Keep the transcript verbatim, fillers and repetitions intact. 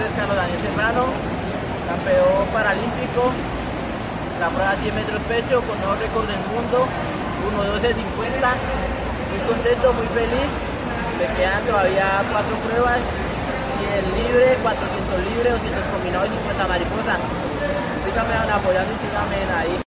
es Carlos Daniel Serrano, campeón paralímpico, la prueba cien metros pecho con nuevo récord del mundo, uno doce cincuenta. Muy contento, muy feliz. Me quedan todavía cuatro pruebas, cien libre, cuatrocientos libre, doscientos combinados y cincuenta mariposa. Síganme apoyando y síganme ahí.